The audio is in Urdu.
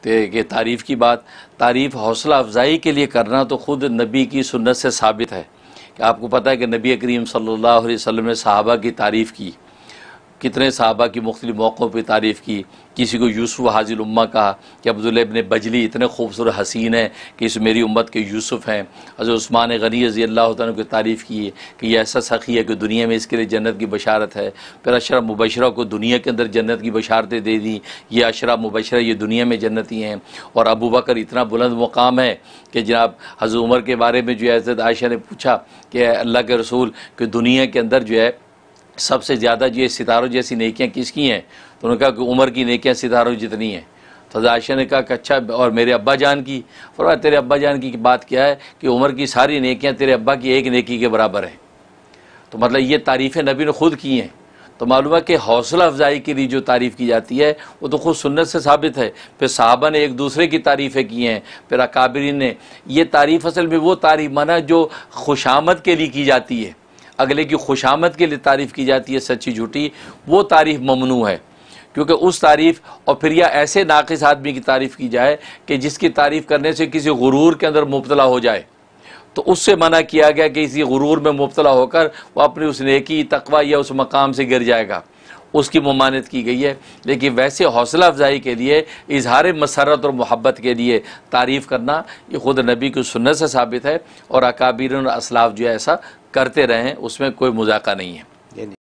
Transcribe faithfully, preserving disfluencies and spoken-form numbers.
کہ تعریف کی بات، تعریف حوصلہ افزائی کے لیے کرنا تو خود نبی کی سنت سے ثابت ہے کہ آپ کو پتہ ہے کہ نبی کریم صلی اللہ علیہ وسلم نے صحابہ کی تعریف کی، کتنے صحابہ کی مختلف موقعوں پہ تعریف کی. کسی کو یوسف حاضر الامہ کہا کہ عبداللہ ابن بجلی اتنے خوبصورت حسین ہیں کہ اس میری امت کے یوسف ہیں. حضرت عثمان غنی رضی اللہ تعالیٰ کی تعریف کی کہ یہ ایسا سخی ہے کہ دنیا میں اس کے لیے جنت کی بشارت ہے. پھر عشرہ مبشرہ کو دنیا کے اندر جنت کی بشارتیں دے دیں، یہ عشرہ مبشرہ یہ دنیا میں جنتی ہیں. اور ابو بکر اتنا بلند مقام ہے کہ جناب حضرت عمر کے بارے میں جو ہے حضرت عائشہ نے پوچھا کہ اللہ کے رسول کہ دنیا کے اندر جو ہے سب سے زیادہ جو ستاروں جیسی نیکیاں کس کی ہیں؟ تو انہوں نے کہا کہ عمر کی نیکیاں ستاروں جتنی ہیں. تو حضرت عائشہ نے کہا کہ اچھا اور میرے ابا جان کی؟ فرمایا تیرے ابا جان کی بات کیا ہے کہ عمر کی ساری نیکیاں تیرے ابا کی ایک نیکی کے برابر ہیں. تو مطلب یہ تعریفیں نبی نے خود کی ہیں. تو معلوم ہے کہ حوصلہ افزائی کے لیے جو تعریف کی جاتی ہے وہ تو خود سنت سے ثابت ہے. پھر صحابہ نے ایک دوسرے کی تعریفیں کی ہیں، پھر اکابرین نے. یہ تعریف اصل میں وہ تعریف مانا جو خوشامد کے لیے کی جاتی ہے، اگلے کی خوشامد کے لیے تعریف کی جاتی ہے سچی جھوٹی، وہ تعریف ممنوع ہے. کیونکہ اس تعریف اور پھر یا ایسے ناقص آدمی کی تعریف کی جائے کہ جس کی تعریف کرنے سے کسی غرور کے اندر مبتلا ہو جائے، تو اس سے منع کیا گیا کہ اسی غرور میں مبتلا ہو کر وہ اپنی اس نیکی تقوی یا اس مقام سے گر جائے گا، اس کی ممانعت کی گئی ہے. لیکن ویسے حوصلہ افزائی کے لیے، اظہار مسرت اور محبت کے لیے تعریف کرنا یہ خود نبی کی سنت سے ثابت ہے، اور اکابرین اور اسلاف جو ہے ایسا کرتے رہے ہیں، اس میں کوئی مذاقہ نہیں ہے.